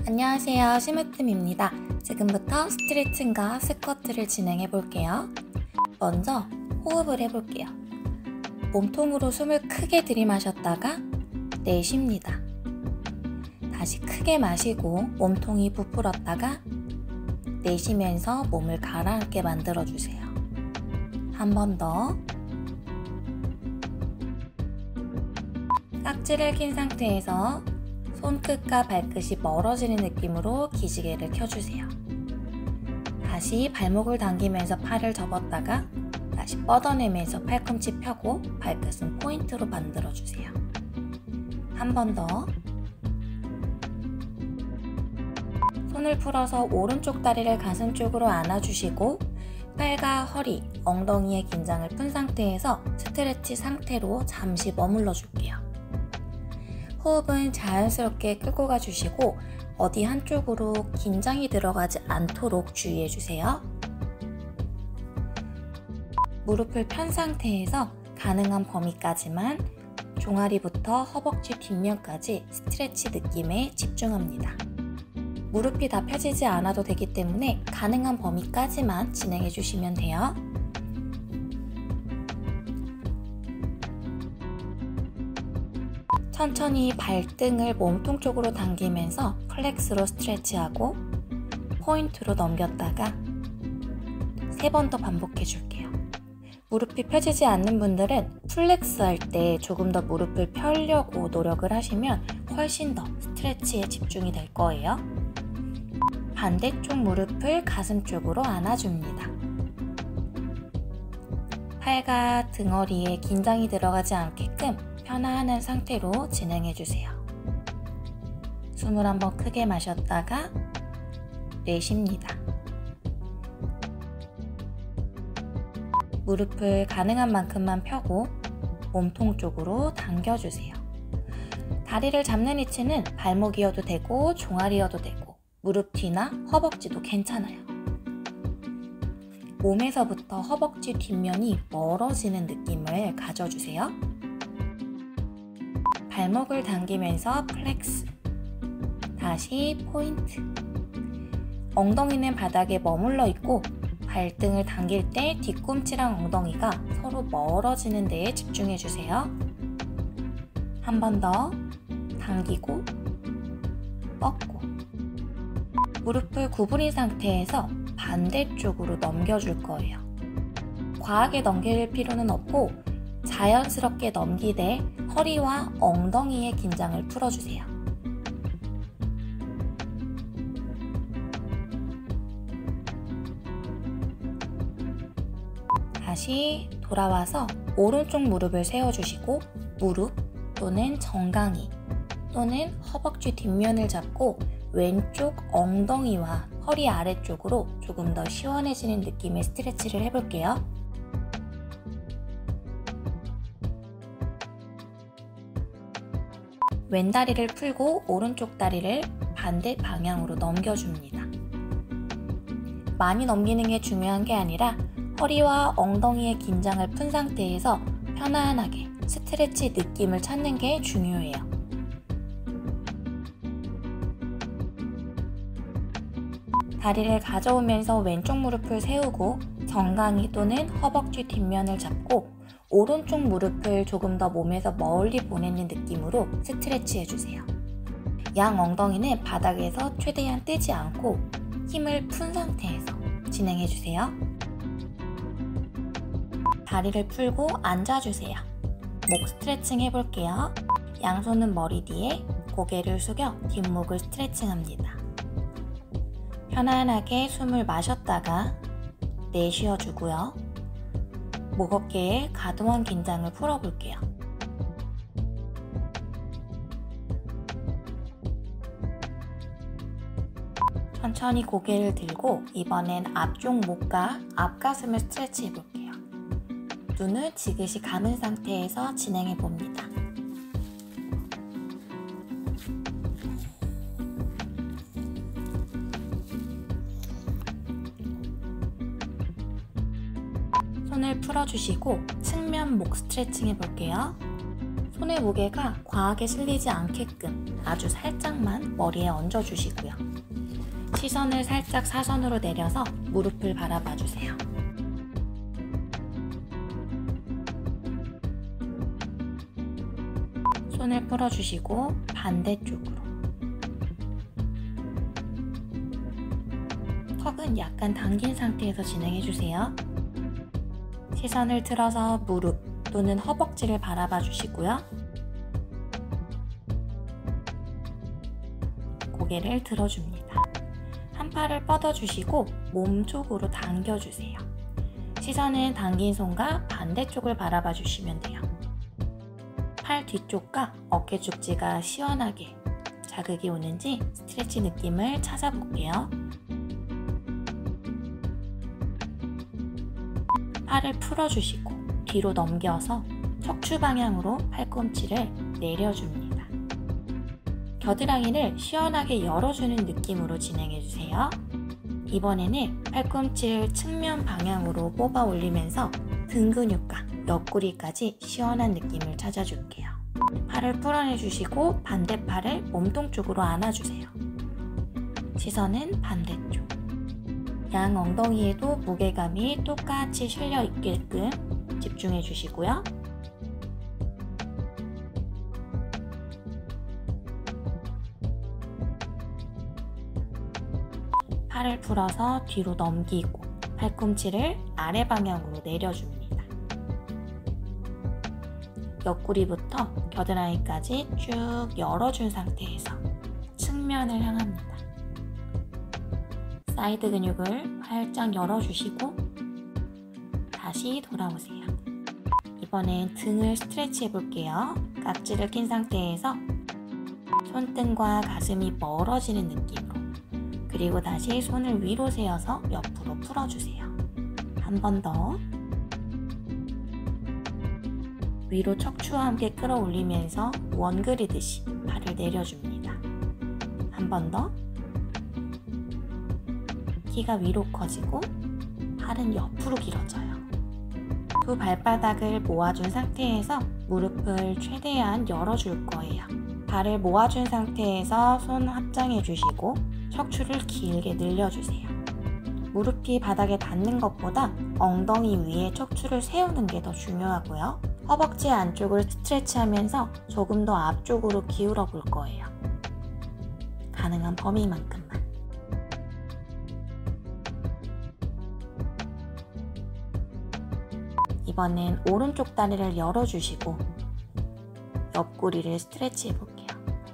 안녕하세요, 심으뜸입니다. 지금부터 스트레칭과 스쿼트를 진행해 볼게요. 먼저 호흡을 해볼게요. 몸통으로 숨을 크게 들이마셨다가 내쉽니다. 다시 크게 마시고 몸통이 부풀었다가 내쉬면서 몸을 가라앉게 만들어주세요. 한 번 더. 깍지를 낀 상태에서 손끝과 발끝이 멀어지는 느낌으로 기지개를 켜주세요. 다시 발목을 당기면서 팔을 접었다가 다시 뻗어내면서 팔꿈치 펴고 발끝은 포인트로 만들어주세요. 한 번 더. 손을 풀어서 오른쪽 다리를 가슴 쪽으로 안아주시고 팔과 허리, 엉덩이의 긴장을 푼 상태에서 스트레치 상태로 잠시 머물러 줄게요. 호흡은 자연스럽게 끌고 가주시고 어디 한쪽으로 긴장이 들어가지 않도록 주의해주세요. 무릎을 편 상태에서 가능한 범위까지만 종아리부터 허벅지 뒷면까지 스트레치 느낌에 집중합니다. 무릎이 다 펴지지 않아도 되기 때문에 가능한 범위까지만 진행해 주시면 돼요. 천천히 발등을 몸통 쪽으로 당기면서 플렉스로 스트레치하고 포인트로 넘겼다가 3번 더 반복해 줄게요. 무릎이 펴지지 않는 분들은 플렉스 할 때 조금 더 무릎을 펴려고 노력을 하시면 훨씬 더 스트레치에 집중이 될 거예요. 반대쪽 무릎을 가슴 쪽으로 안아줍니다. 팔과 등허리에 긴장이 들어가지 않게끔 편안한 상태로 진행해주세요. 숨을 한번 크게 마셨다가 내쉽니다. 무릎을 가능한 만큼만 펴고 몸통 쪽으로 당겨주세요. 다리를 잡는 위치는 발목이어도 되고 종아리여도 되고 무릎 뒤나 허벅지도 괜찮아요. 몸에서부터 허벅지 뒷면이 멀어지는 느낌을 가져주세요. 발목을 당기면서 플렉스, 다시 포인트. 엉덩이는 바닥에 머물러 있고 발등을 당길 때 뒤꿈치랑 엉덩이가 서로 멀어지는 데에 집중해주세요. 한 번 더 당기고 뻗고 무릎을 구부린 상태에서 반대쪽으로 넘겨줄 거예요. 과하게 넘길 필요는 없고 자연스럽게 넘기되 허리와 엉덩이의 긴장을 풀어주세요. 다시 돌아와서 오른쪽 무릎을 세워주시고 무릎 또는 정강이 또는 허벅지 뒷면을 잡고 왼쪽 엉덩이와 허리 아래쪽으로 조금 더 시원해지는 느낌의 스트레치를 해볼게요. 왼다리를 풀고 오른쪽 다리를 반대 방향으로 넘겨줍니다. 많이 넘기는 게 중요한 게 아니라 허리와 엉덩이의 긴장을 푼 상태에서 편안하게 스트레치 느낌을 찾는 게 중요해요. 다리를 가져오면서 왼쪽 무릎을 세우고 정강이 또는 허벅지 뒷면을 잡고 오른쪽 무릎을 조금 더 몸에서 멀리 보내는 느낌으로 스트레치 해주세요. 양 엉덩이는 바닥에서 최대한 뜨지 않고 힘을 푼 상태에서 진행해주세요. 다리를 풀고 앉아주세요. 목 스트레칭 해볼게요. 양손은 머리 뒤에 고개를 숙여 뒷목을 스트레칭합니다. 편안하게 숨을 마셨다가 내쉬어주고요. 목 어깨에 과도한 긴장을 풀어볼게요. 천천히 고개를 들고 이번엔 앞쪽 목과 앞가슴을 스트레치 해볼게요. 눈을 지그시 감은 상태에서 진행해봅니다. 손을 풀어주시고 측면 목 스트레칭 해볼게요. 손의 무게가 과하게 실리지 않게끔 아주 살짝만 머리에 얹어주시고요. 시선을 살짝 사선으로 내려서 무릎을 바라봐주세요. 손을 풀어주시고 반대쪽으로. 턱은 약간 당긴 상태에서 진행해주세요. 시선을 틀어서 무릎 또는 허벅지를 바라봐 주시고요. 고개를 들어줍니다. 한 팔을 뻗어주시고 몸쪽으로 당겨주세요. 시선은 당긴 손과 반대쪽을 바라봐 주시면 돼요. 팔 뒤쪽과 어깨 축지가 시원하게 자극이 오는지 스트레치 느낌을 찾아볼게요. 팔을 풀어주시고 뒤로 넘겨서 척추 방향으로 팔꿈치를 내려줍니다. 겨드랑이를 시원하게 열어주는 느낌으로 진행해주세요. 이번에는 팔꿈치를 측면 방향으로 뽑아 올리면서 등 근육과 옆구리까지 시원한 느낌을 찾아줄게요. 팔을 풀어내주시고 반대팔을 몸통 쪽으로 안아주세요. 시선은 반대쪽. 양 엉덩이에도 무게감이 똑같이 실려 있게끔 집중해 주시고요. 팔을 풀어서 뒤로 넘기고 팔꿈치를 아래 방향으로 내려줍니다. 옆구리부터 겨드랑이까지 쭉 열어준 상태에서 측면을 향합니다. 사이드 근육을 활짝 열어주시고 다시 돌아오세요. 이번엔 등을 스트레치 해볼게요. 깍지를 낀 상태에서 손등과 가슴이 멀어지는 느낌으로, 그리고 다시 손을 위로 세워서 옆으로 풀어주세요. 한 번 더. 위로 척추와 함께 끌어올리면서 원 그리듯이 팔을 내려줍니다. 한 번 더. 키가 위로 커지고 팔은 옆으로 길어져요. 두 발바닥을 모아준 상태에서 무릎을 최대한 열어줄 거예요. 발을 모아준 상태에서 손 합장해 주시고 척추를 길게 늘려주세요. 무릎이 바닥에 닿는 것보다 엉덩이 위에 척추를 세우는 게 더 중요하고요. 허벅지 안쪽을 스트레치하면서 조금 더 앞쪽으로 기울어 볼 거예요. 가능한 범위만큼만. 이번엔 오른쪽 다리를 열어주시고 옆구리를 스트레치 해볼게요.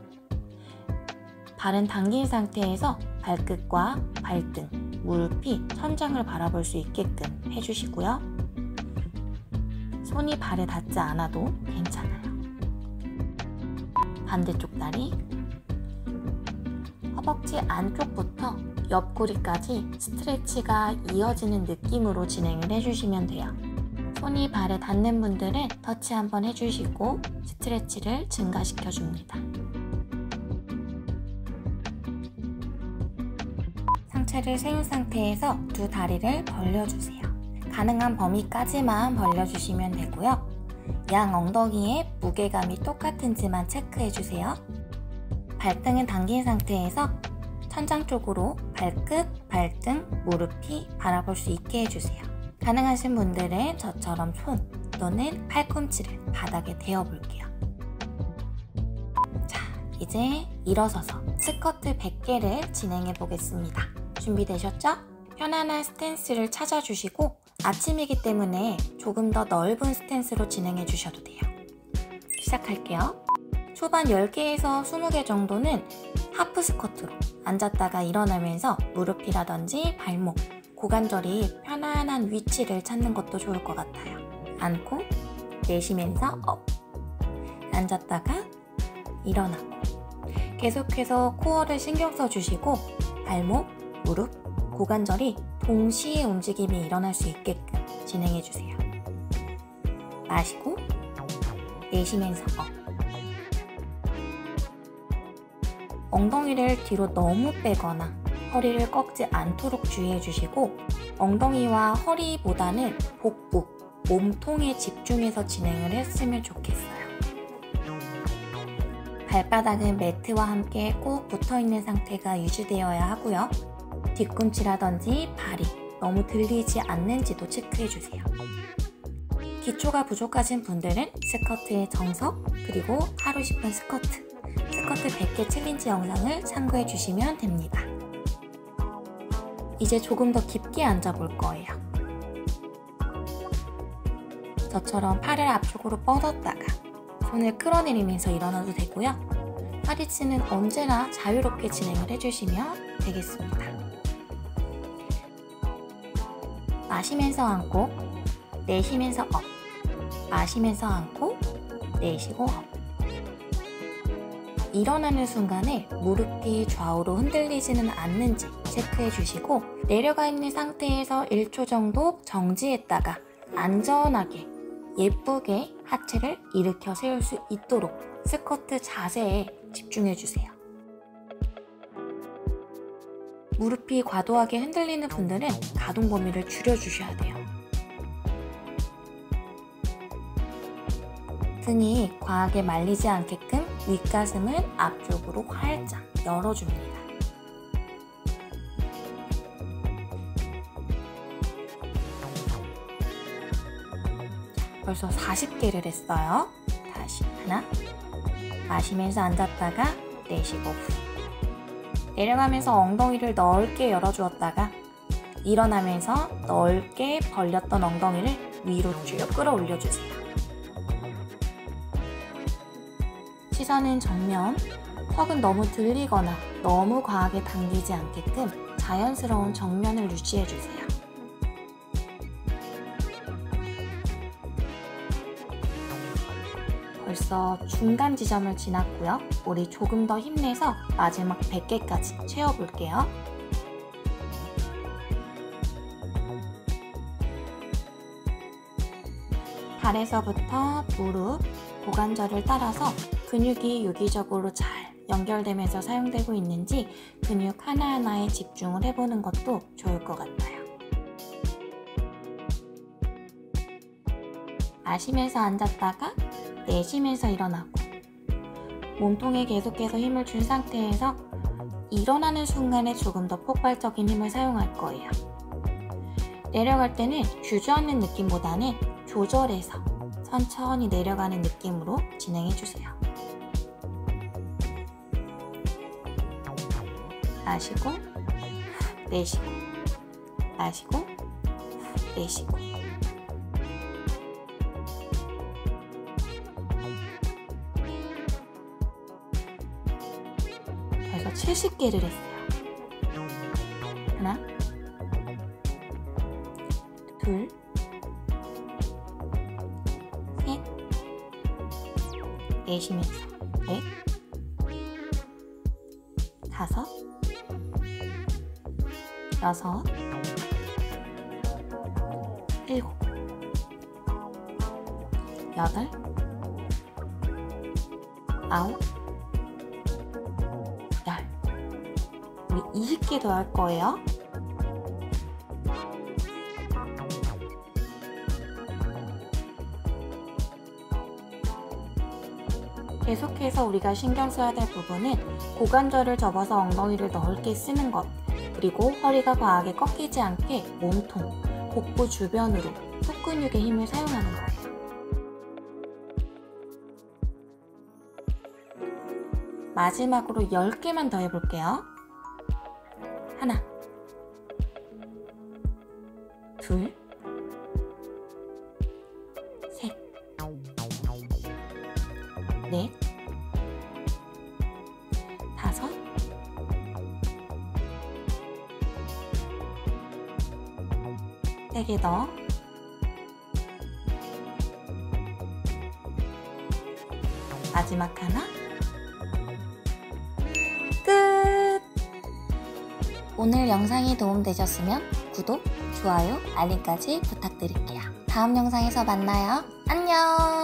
발은 당긴 상태에서 발끝과 발등, 무릎이 천장을 바라볼 수 있게끔 해주시고요. 손이 발에 닿지 않아도 괜찮아요. 반대쪽 다리, 허벅지 안쪽부터 옆구리까지 스트레치가 이어지는 느낌으로 진행을 해주시면 돼요. 손이 발에 닿는 분들은 터치 한번 해주시고 스트레치를 증가시켜줍니다. 상체를 세운 상태에서 두 다리를 벌려주세요. 가능한 범위까지만 벌려주시면 되고요. 양 엉덩이에 무게감이 똑같은지만 체크해주세요. 발등은 당긴 상태에서 천장 쪽으로 발끝, 발등, 무릎이 바라볼 수 있게 해주세요. 가능하신 분들은 저처럼 손 또는 팔꿈치를 바닥에 대어 볼게요. 자, 이제 일어서서 스쿼트 100개를 진행해 보겠습니다. 준비되셨죠? 편안한 스탠스를 찾아주시고 아침이기 때문에 조금 더 넓은 스탠스로 진행해 주셔도 돼요. 시작할게요. 초반 10개에서 20개 정도는 하프 스쿼트로 앉았다가 일어나면서 무릎이라든지 발목, 고관절이 편안한 위치를 찾는 것도 좋을 것 같아요. 앉고 내쉬면서 업, 앉았다가 일어나고, 계속해서 코어를 신경 써주시고 발목, 무릎, 고관절이 동시에 움직임이 일어날 수 있게끔 진행해주세요. 마시고 내쉬면서 업. 엉덩이를 뒤로 너무 빼거나 허리를 꺾지 않도록 주의해 주시고 엉덩이와 허리보다는 복부, 몸통에 집중해서 진행을 했으면 좋겠어요. 발바닥은 매트와 함께 꼭 붙어있는 상태가 유지되어야 하고요. 뒤꿈치라든지 발이 너무 들리지 않는지도 체크해주세요. 기초가 부족하신 분들은 스커트의 정석, 그리고 하루 10분 스커트 100개 챌린지 영상을 참고해 주시면 됩니다. 이제 조금 더 깊게 앉아볼 거예요. 저처럼 팔을 앞쪽으로 뻗었다가 손을 끌어내리면서 일어나도 되고요. 파리치는 언제나 자유롭게 진행을 해주시면 되겠습니다. 마시면서 앉고 내쉬면서 업, 마시면서 앉고 내쉬고 업. 일어나는 순간에 무릎이 좌우로 흔들리지는 않는지 체크해 주시고, 내려가 있는 상태에서 1초 정도 정지했다가 안전하게 예쁘게 하체를 일으켜 세울 수 있도록 스쿼트 자세에 집중해 주세요. 무릎이 과도하게 흔들리는 분들은 가동 범위를 줄여주셔야 돼요. 등이 과하게 말리지 않게끔 윗가슴은 앞쪽으로 활짝 열어줍니다. 벌써 40개를 했어요. 다시 하나, 마시면서 앉았다가 내쉬고 후, 내려가면서 엉덩이를 넓게 열어주었다가 일어나면서 넓게 벌렸던 엉덩이를 위로 쭉 끌어올려주세요. 시선은 정면, 턱은 너무 들리거나 너무 과하게 당기지 않게끔 자연스러운 정면을 유지해주세요. 벌써 중간 지점을 지났고요. 우리 조금 더 힘내서 마지막 100개까지 채워볼게요. 발에서부터 무릎, 고관절을 따라서 근육이 유기적으로 잘 연결되면서 사용되고 있는지 근육 하나하나에 집중을 해보는 것도 좋을 것 같아요. 마시면서 앉았다가 내쉬면서 일어나고, 몸통에 계속해서 힘을 준 상태에서 일어나는 순간에 조금 더 폭발적인 힘을 사용할 거예요. 내려갈 때는 주저앉는 느낌보다는 조절해서 천천히 내려가는 느낌으로 진행해주세요. 마시고 내쉬고, 마시고 내쉬고. 벌써 70개를 했어요. 하나, 둘, 셋, 내쉬면서 넷, 다섯, 여섯, 일곱, 여덟, 아홉, 열. 우리 20개 더 할 거예요. 계속해서 우리가 신경 써야 될 부분은 고관절을 접어서 엉덩이를 넓게 쓰는 것, 그리고 허리가 과하게 꺾이지 않게 몸통, 복부 주변으로 속근육의 힘을 사용하는 거예요. 마지막으로 10개만 더 해볼게요. 하나, 둘, 셋, 넷, 다섯, 세 개 더, 마지막 하나, 끝! 오늘 영상이 도움되셨으면 구독, 좋아요, 알림까지 부탁드릴게요. 다음 영상에서 만나요. 안녕!